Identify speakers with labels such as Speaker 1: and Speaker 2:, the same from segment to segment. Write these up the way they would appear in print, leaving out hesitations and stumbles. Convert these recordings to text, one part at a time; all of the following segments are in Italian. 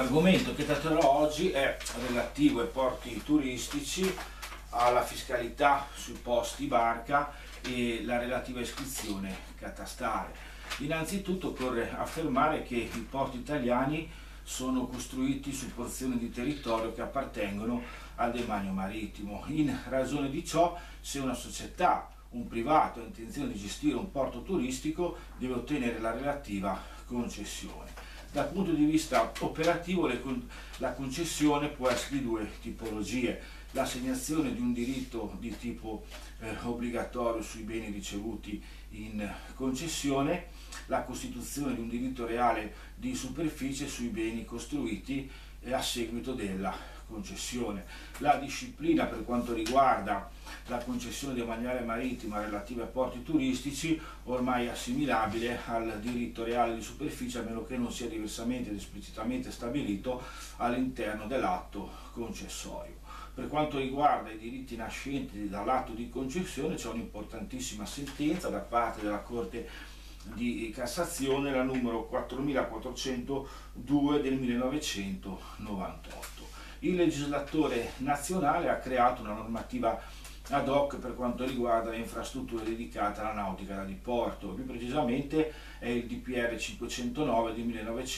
Speaker 1: L'argomento che tratterò oggi è relativo ai porti turistici, alla fiscalità sui posti barca e la relativa iscrizione catastale. Innanzitutto occorre affermare che i porti italiani sono costruiti su porzioni di territorio che appartengono al demanio marittimo. In ragione di ciò, se una società, un privato ha intenzione di gestire un porto turistico, deve ottenere la relativa concessione. Dal punto di vista operativo la concessione può essere di due tipologie: l'assegnazione di un diritto di tipo obbligatorio sui beni ricevuti in concessione, la costituzione di un diritto reale di superficie sui beni costruiti a seguito della concessione. La disciplina per quanto riguarda la concessione demaniale marittima relativa ai porti turistici ormai è assimilabile al diritto reale di superficie, a meno che non sia diversamente ed esplicitamente stabilito all'interno dell'atto concessorio. Per quanto riguarda i diritti nascenti dall'atto di concessione, c'è un'importantissima sentenza da parte della Corte di Cassazione, la numero 4402 del 1998. Il legislatore nazionale ha creato una normativa ad hoc per quanto riguarda le infrastrutture dedicate alla nautica da diporto, più precisamente è il DPR 509 del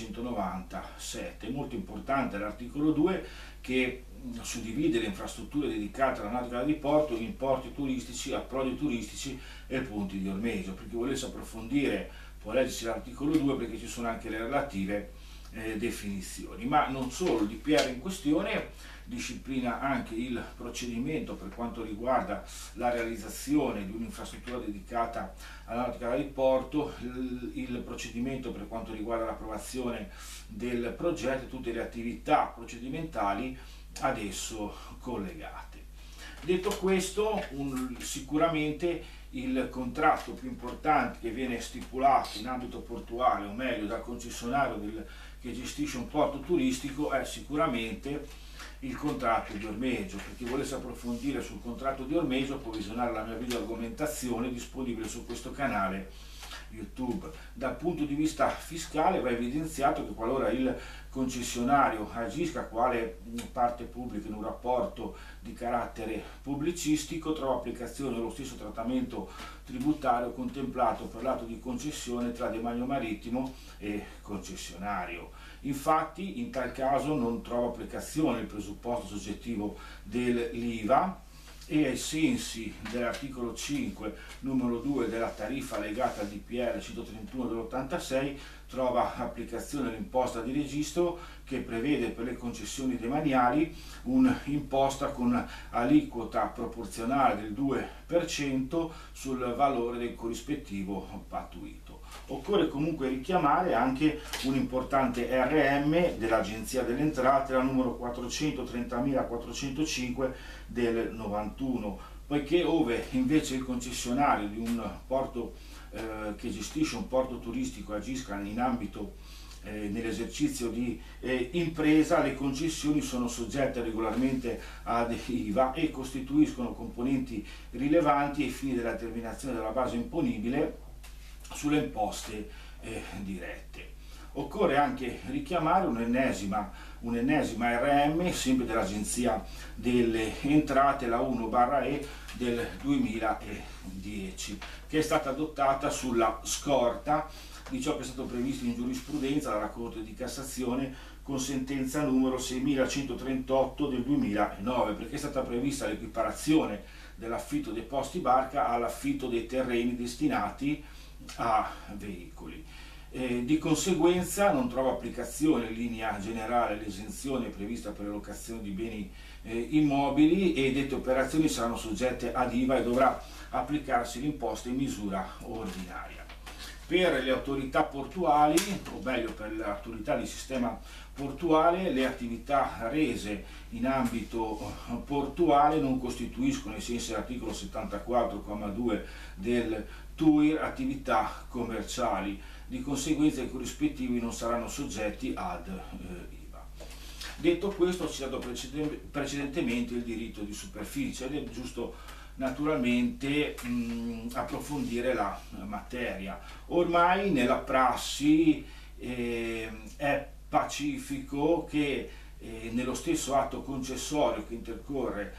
Speaker 1: 1997. Molto importante l'articolo 2 che suddivide le infrastrutture dedicate alla nautica da diporto in porti turistici, approdi turistici e punti di ormeggio. Per chi volesse approfondire può leggersi l'articolo 2 perché ci sono anche le relative definizioni. Ma non solo, il DPR in questione disciplina anche il procedimento per quanto riguarda la realizzazione di un'infrastruttura dedicata alla nautica da diporto, il procedimento per quanto riguarda l'approvazione del progetto e tutte le attività procedimentali ad esso collegate. Detto questo, sicuramente il contratto più importante che viene stipulato in ambito portuale, o meglio dal concessionario che gestisce un porto turistico, è sicuramente il contratto di ormeggio. Per chi volesse approfondire sul contratto di ormeggio può visionare la mia video argomentazione disponibile su questo canale YouTube. Dal punto di vista fiscale va evidenziato che qualora il concessionario agisca quale parte pubblica in un rapporto di carattere pubblicistico, trova applicazione lo stesso trattamento tributario contemplato per l'atto di concessione tra demanio marittimo e concessionario. Infatti in tal caso non trova applicazione il presupposto soggettivo dell'IVA e ai sensi dell'articolo 5 numero 2 della tariffa legata al DPR 131 dell'86 trova applicazione l'imposta di registro che prevede per le concessioni demaniali un'imposta con aliquota proporzionale del 2% sul valore del corrispettivo pattuito. Occorre comunque richiamare anche un importante RM dell'Agenzia delle Entrate, la numero 430.405 del 91, poiché ove invece il concessionario di un porto che gestisce un porto turistico agisca in ambito nell'esercizio di impresa, le concessioni sono soggette regolarmente ad IVA e costituiscono componenti rilevanti ai fini della determinazione della base imponibile sulle imposte dirette. Occorre anche richiamare un'ennesima RM, sempre dell'Agenzia delle Entrate, la 1/E del 2010, che è stata adottata sulla scorta di ciò che è stato previsto in giurisprudenza dalla Corte di Cassazione con sentenza numero 6138 del 2009, perché è stata prevista l'equiparazione dell'affitto dei posti barca all'affitto dei terreni destinati a veicoli. Di conseguenza non trova applicazione in linea generale l'esenzione prevista per le locazioni di beni immobili e dette operazioni saranno soggette ad IVA e dovrà applicarsi l'imposta in misura ordinaria. Per le autorità portuali, o meglio per le autorità di sistema portuale, le attività rese in ambito portuale non costituiscono, ai sensi dell'articolo 74,2 del TUIR, attività commerciali. Di conseguenza i corrispettivi non saranno soggetti ad IVA. Detto questo, ho citato precedentemente il diritto di superficie ed è giusto naturalmente approfondire la materia. Ormai nella prassi è pacifico che nello stesso atto concessorio che intercorre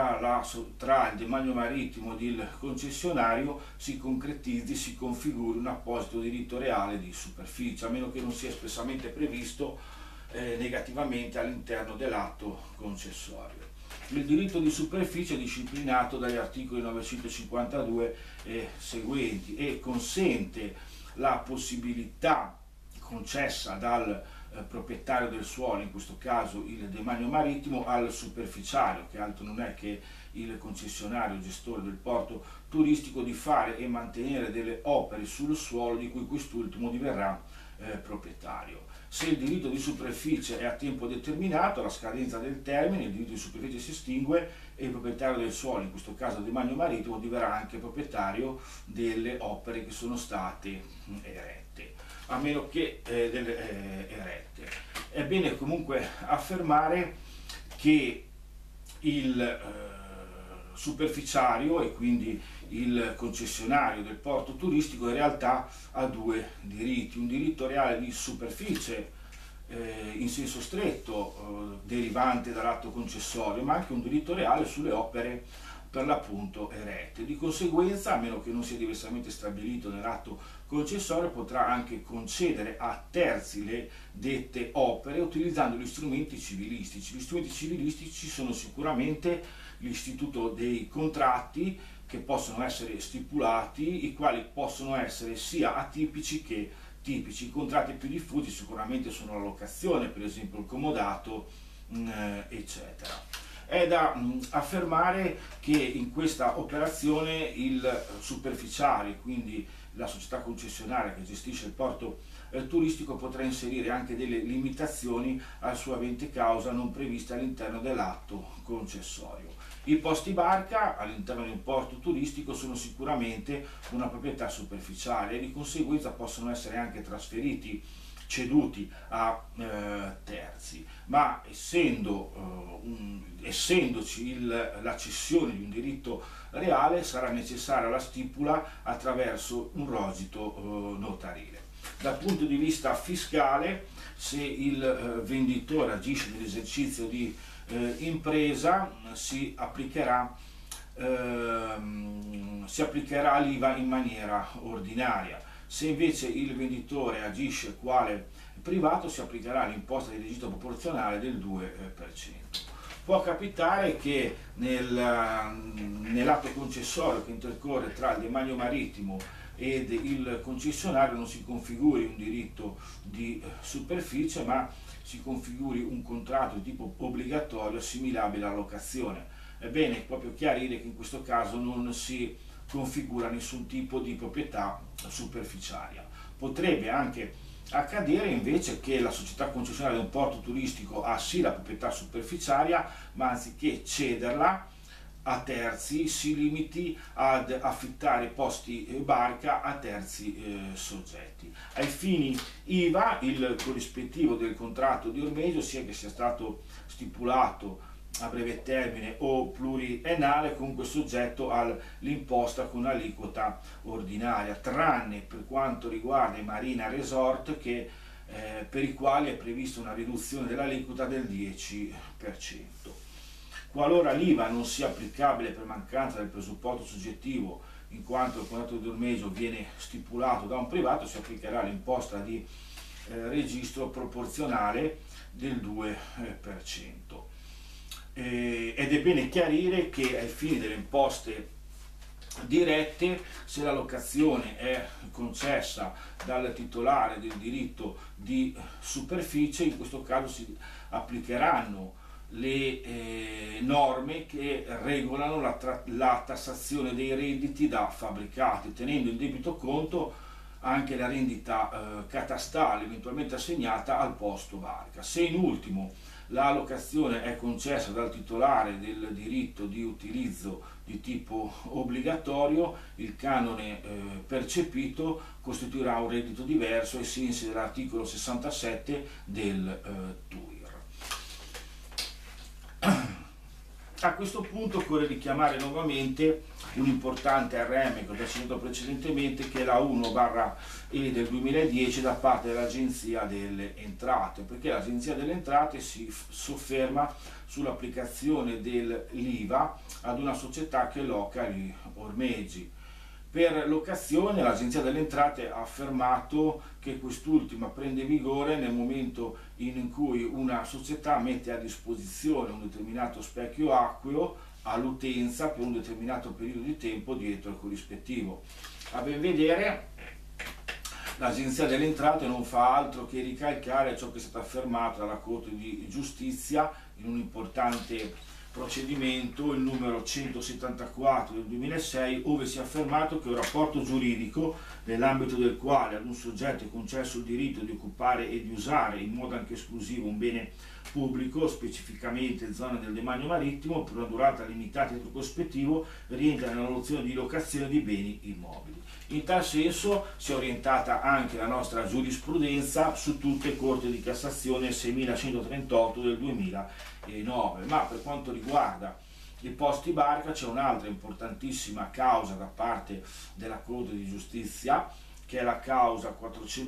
Speaker 1: tra il demanio marittimo ed il concessionario si concretizzi, si configuri un apposito diritto reale di superficie, a meno che non sia espressamente previsto negativamente all'interno dell'atto concessorio. Il diritto di superficie è disciplinato dagli articoli 952 e seguenti e consente la possibilità concessa dal proprietario del suolo, in questo caso il demanio marittimo, al superficiario, che altro non è che il concessionario gestore del porto turistico, di fare e mantenere delle opere sul suolo di cui quest'ultimo diverrà proprietario. Se il diritto di superficie è a tempo determinato, alla scadenza del termine il diritto di superficie si estingue e il proprietario del suolo, in questo caso il demanio marittimo, diverrà anche proprietario delle opere che sono state erette, a meno che erette. È bene comunque affermare che il superficiario e quindi il concessionario del porto turistico in realtà ha due diritti: un diritto reale di superficie in senso stretto derivante dall'atto concessorio, ma anche un diritto reale sulle opere per l'appunto erette. Di conseguenza, a meno che non sia diversamente stabilito nell'atto concessorio, potrà anche concedere a terzi le dette opere utilizzando gli strumenti civilistici. Gli strumenti civilistici sono sicuramente l'istituto dei contratti, che possono essere stipulati, i quali possono essere sia atipici che tipici. I contratti più diffusi sicuramente sono la locazione, per esempio il comodato, eccetera. È da affermare che in questa operazione il superficiario, quindi la società concessionaria che gestisce il porto turistico, potrà inserire anche delle limitazioni al suo avente causa non previste all'interno dell'atto concessorio. I posti barca all'interno di un porto turistico sono sicuramente una proprietà superficiale e di conseguenza possono essere anche trasferiti, ceduti a terzi, ma essendoci la cessione di un diritto reale, sarà necessaria la stipula attraverso un rogito notarile. Dal punto di vista fiscale, se il venditore agisce nell'esercizio di impresa, si applicherà l'IVA in maniera ordinaria. Se invece il venditore agisce quale privato, si applicherà l'imposta di registro proporzionale del 2%. Può capitare che nell'atto concessorio che intercorre tra il demanio marittimo ed il concessionario non si configuri un diritto di superficie, ma si configuri un contratto di tipo obbligatorio assimilabile alla locazione. È bene proprio chiarire che in questo caso non si configura nessun tipo di proprietà superficiaria. Potrebbe anche accadere invece che la società concessionaria di un porto turistico ha sì la proprietà superficiaria, ma anziché cederla a terzi si limiti ad affittare posti barca a terzi soggetti. Ai fini IVA, il corrispettivo del contratto di ormeggio, sia che sia stato stipulato a breve termine o pluriennale, comunque soggetto all'imposta con aliquota ordinaria, tranne per quanto riguarda i marina resort, per i quali è prevista una riduzione dell'aliquota del 10%. Qualora l'IVA non sia applicabile per mancanza del presupposto soggettivo, in quanto il contratto di ormeggio viene stipulato da un privato, si applicherà l'imposta di registro proporzionale del 2%. Ed è bene chiarire che ai fini delle imposte dirette, se la locazione è concessa dal titolare del diritto di superficie, in questo caso si applicheranno le norme che regolano la tassazione dei redditi da fabbricati, tenendo in debito conto anche la rendita catastale eventualmente assegnata al posto barca. Se in ultimo la locazione è concessa dal titolare del diritto di utilizzo di tipo obbligatorio, il canone percepito costituirà un reddito diverso ai sensi dell'articolo 67 del TUIR. A questo punto occorre richiamare nuovamente un importante RM che ho già citato precedentemente, che è la 1/E del 2010 da parte dell'Agenzia delle Entrate, perché l'Agenzia delle Entrate si sofferma sull'applicazione dell'IVA ad una società che loca gli ormeggi. Per locazione l'Agenzia delle Entrate ha affermato che quest'ultima prende vigore nel momento in cui una società mette a disposizione un determinato specchio acqueo all'utenza per un determinato periodo di tempo dietro il corrispettivo. A ben vedere, l'Agenzia delle Entrate non fa altro che ricalcare ciò che è stato affermato dalla Corte di Giustizia in un importante procedimento, il numero 174 del 2006, ove si è affermato che un rapporto giuridico nell'ambito del quale ad un soggetto è concesso il diritto di occupare e di usare in modo anche esclusivo un bene pubblico, specificamente zona del demanio marittimo, per una durata limitata e prospettivo, rientra nella nozione di locazione di beni immobili. In tal senso si è orientata anche la nostra giurisprudenza su tutte le Corti di Cassazione 6138 del 2009, ma per quanto riguarda i posti barca c'è un'altra importantissima causa da parte della Corte di Giustizia, che è la causa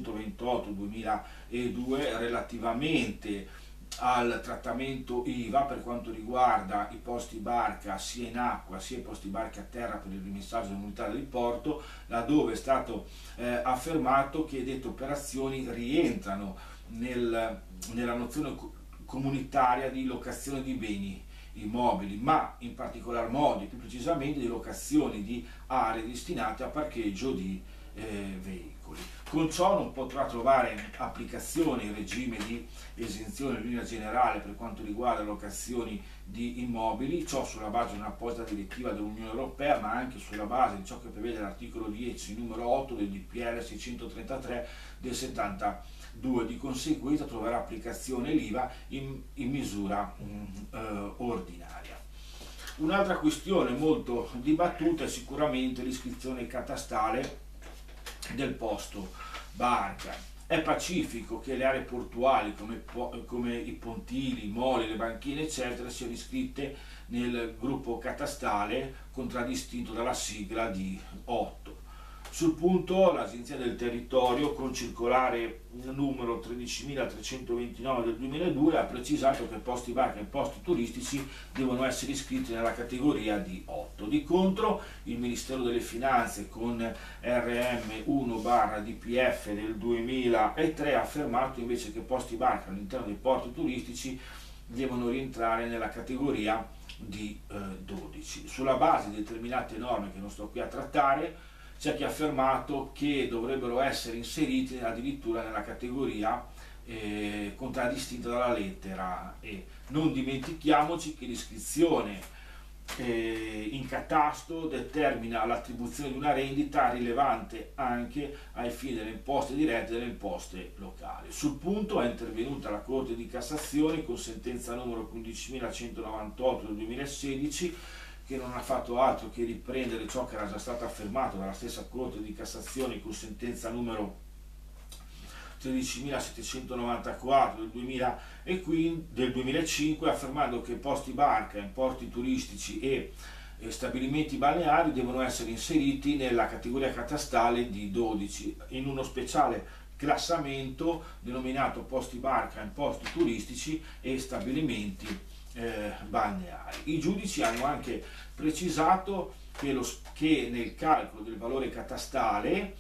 Speaker 1: 428-2002 relativamente al trattamento IVA per quanto riguarda i posti barca sia in acqua sia i posti barca a terra per il rimessaggio dell'unità del porto, laddove è stato affermato che dette operazioni rientrano nella nozione comunitaria di locazione di beni immobili, ma in particolar modo, più precisamente, di locazioni di aree destinate a parcheggio di veicoli. Con ciò non potrà trovare applicazione il regime di esenzione in linea generale per quanto riguarda locazioni di immobili, ciò sulla base di un'apposita direttiva dell'Unione Europea, ma anche sulla base di ciò che prevede l'articolo 10, numero 8 del DPR 633 del 72. Di conseguenza troverà applicazione l'IVA in misura ordinaria. Un'altra questione molto dibattuta è sicuramente l'iscrizione catastale del posto barca. È pacifico che le aree portuali come i pontili, i moli, le banchine eccetera siano iscritte nel gruppo catastale contraddistinto dalla sigla di 8. Sul punto l'Agenzia del Territorio, con circolare numero 13.329 del 2002, ha precisato che posti barca e posti turistici devono essere iscritti nella categoria di 8. Di contro, il Ministero delle Finanze, con RM 1/DPF del 2003, ha affermato invece che posti barca all'interno dei porti turistici devono rientrare nella categoria di 12. Sulla base di determinate norme che non sto qui a trattare, c'è chi ha affermato che dovrebbero essere inseriti addirittura nella categoria contraddistinta dalla lettera E. Non dimentichiamoci che l'iscrizione in catasto determina l'attribuzione di una rendita rilevante anche ai fini delle imposte dirette e delle imposte locali. Sul punto è intervenuta la Corte di Cassazione con sentenza numero 15.198 del 2016, che non ha fatto altro che riprendere ciò che era già stato affermato dalla stessa Corte di Cassazione con sentenza numero 13.794 del 2005, affermando che posti barca, importi turistici e stabilimenti balneari devono essere inseriti nella categoria catastale di 12, in uno speciale classamento denominato posti barca, importi turistici e stabilimenti balneari. I giudici hanno anche precisato che nel calcolo del valore catastale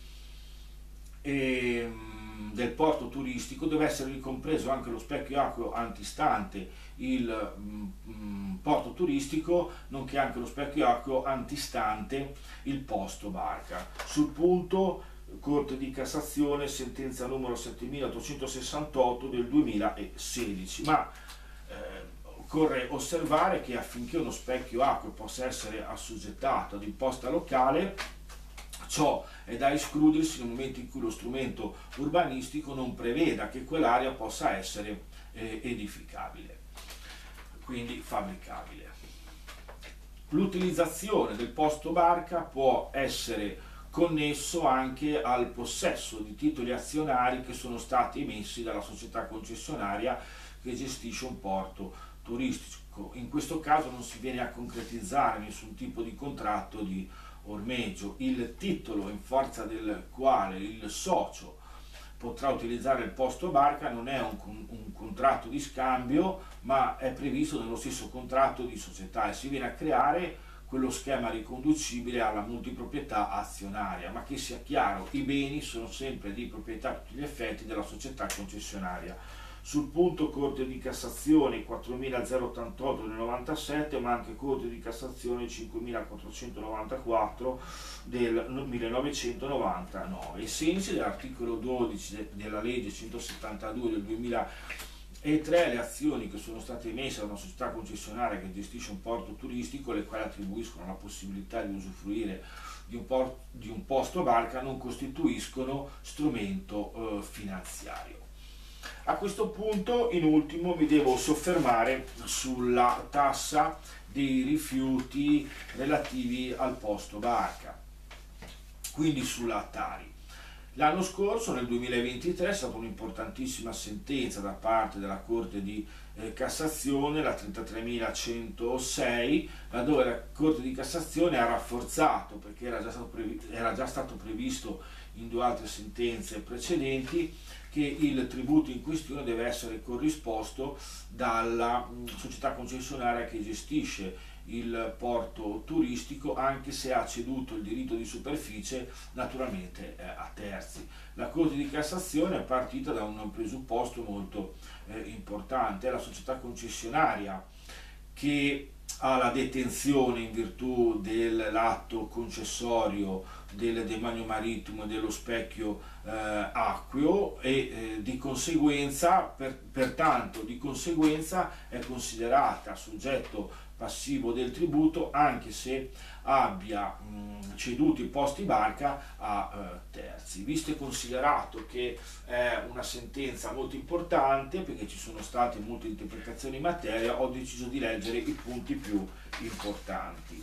Speaker 1: del porto turistico deve essere ricompreso anche lo specchio acqueo antistante il porto turistico, nonché anche lo specchio acqueo antistante il posto barca. Sul punto, Corte di Cassazione, sentenza numero 7868 del 2016, ma occorre osservare che affinché uno specchio acqueo possa essere assoggettato ad imposta locale, ciò è da escludersi nel momento in cui lo strumento urbanistico non preveda che quell'area possa essere edificabile, quindi fabbricabile. L'utilizzazione del posto barca può essere connesso anche al possesso di titoli azionari che sono stati emessi dalla società concessionaria che gestisce un porto turistico, Ecco, in questo caso non si viene a concretizzare nessun tipo di contratto di ormeggio. Il titolo in forza del quale il socio potrà utilizzare il posto barca non è un contratto di scambio, ma è previsto nello stesso contratto di società, e si viene a creare quello schema riconducibile alla multiproprietà azionaria. Ma che sia chiaro, i beni sono sempre di proprietà a tutti gli effetti della società concessionaria. Sul punto Corte di Cassazione 4088 del 97, ma anche Corte di Cassazione 5494 del 1999, ai sensi dell'articolo 12 della legge 172 del 2003, le azioni che sono state emesse da una società concessionaria che gestisce un porto turistico, le quali attribuiscono la possibilità di usufruire di un posto barca, non costituiscono strumento finanziario. A questo punto, in ultimo, mi devo soffermare sulla tassa dei rifiuti relativi al posto barca, quindi sulla Tari. L'anno scorso, nel 2023, è stata un'importantissima sentenza da parte della Corte di Cassazione, la 33.106, laddove la Corte di Cassazione ha rafforzato, perché era già stato previsto in due altre sentenze precedenti, che il tributo in questione deve essere corrisposto dalla società concessionaria che gestisce il porto turistico, anche se ha ceduto il diritto di superficie naturalmente a terzi. La Corte di Cassazione è partita da un presupposto molto importante: è la società concessionaria che ha la detenzione in virtù dell'atto concessorio del demanio marittimo e dello specchio acqueo, e di conseguenza, pertanto di conseguenza è considerata soggetto passivo del tributo, anche se abbia ceduto i posti barca a terzi. Visto e considerato che è una sentenza molto importante, perché ci sono state molte interpretazioni in materia, ho deciso di leggere i punti più importanti.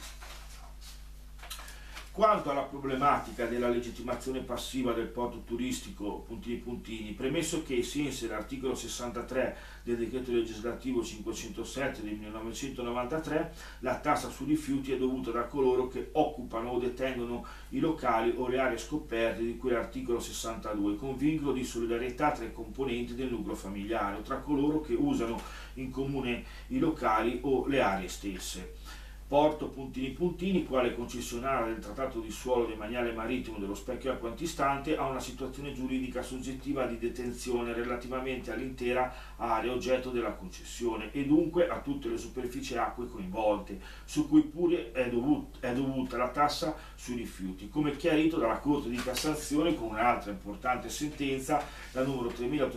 Speaker 1: Quanto alla problematica della legittimazione passiva del porto turistico, puntini, premesso che ai sensi dell'articolo 63 del decreto legislativo 507 del 1993, la tassa sui rifiuti è dovuta da coloro che occupano o detengono i locali o le aree scoperte di cui l'articolo 62, con vincolo di solidarietà tra i componenti del nucleo familiare o tra coloro che usano in comune i locali o le aree stesse. Porto, quale concessionario del trattato di suolo demaniale marittimo dello specchio acqua antistante, ha una situazione giuridica soggettiva di detenzione relativamente all'intera area oggetto della concessione, e dunque a tutte le superfici acque coinvolte, su cui pure è dovuta la tassa sui rifiuti, come chiarito dalla Corte di Cassazione con un'altra importante sentenza, la numero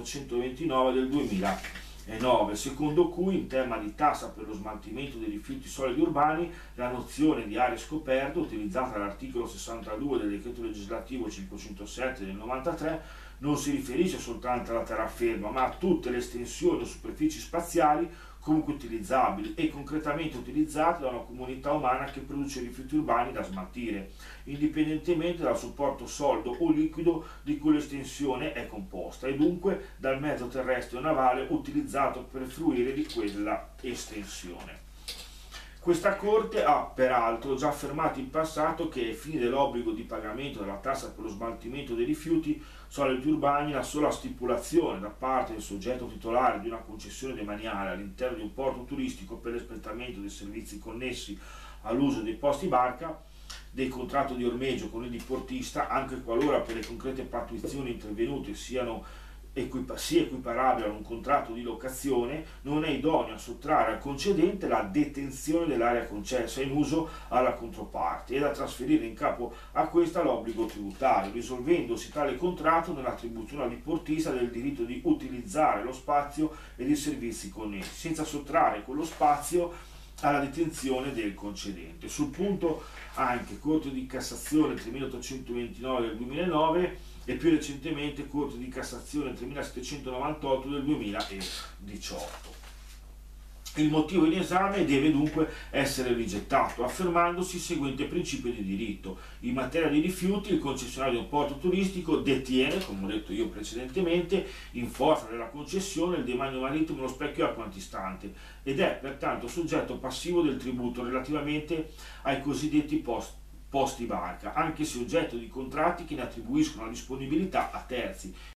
Speaker 1: 3829 del 2009, secondo cui in tema di tassa per lo smaltimento dei rifiuti solidi urbani la nozione di aree scoperte, utilizzata dall'articolo 62 del decreto legislativo 507 del 93, non si riferisce soltanto alla terraferma, ma a tutte le estensioni o superfici spaziali comunque utilizzabili e concretamente utilizzate da una comunità umana che produce rifiuti urbani da smaltire, indipendentemente dal supporto solido o liquido di cui l'estensione è composta, e dunque dal mezzo terrestre o navale utilizzato per fruire di quella estensione. Questa Corte ha peraltro già affermato in passato che ai fini dell'obbligo di pagamento della tassa per lo smaltimento dei rifiuti solidi urbani, la sola stipulazione da parte del soggetto titolare di una concessione demaniale all'interno di un porto turistico per l'espletamento dei servizi connessi all'uso dei posti barca, del contratto di ormeggio con il diportista, anche qualora per le concrete pattuizioni intervenute sia equiparabile a un contratto di locazione, non è idoneo a sottrarre al concedente la detenzione dell'area concessa in uso alla controparte ed a trasferire in capo a questa l'obbligo tributario, risolvendosi tale contratto nell'attribuzione al diportista del diritto di utilizzare lo spazio ed i servizi connessi, senza sottrarre quello spazio alla detenzione del concedente. Sul punto anche Corte di Cassazione 3829 del 2009 e più recentemente Corte di Cassazione 3798 del 2018. Il motivo in esame deve dunque essere rigettato, affermandosi il seguente principio di diritto. In materia di rifiuti, il concessionario di un porto turistico detiene, come ho detto io precedentemente, in forza della concessione il demanio marittimo, lo specchio acqua antistante, ed è pertanto soggetto passivo del tributo relativamente ai cosiddetti posti barca, anche se oggetto di contratti che ne attribuiscono la disponibilità a terzi.